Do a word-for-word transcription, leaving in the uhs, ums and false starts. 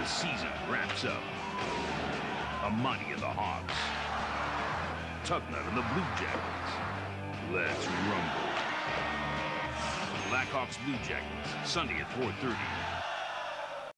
the season wraps up. Amani of the Hawks. Tugnut of the Blue Jackets. Let's rumble. Blackhawks Blue Jackets, Sunday at four thirty.